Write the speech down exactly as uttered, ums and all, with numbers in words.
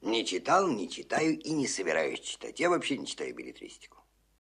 Не читал, не читаю и не собираюсь читать. Я вообще не читаю беллетристику.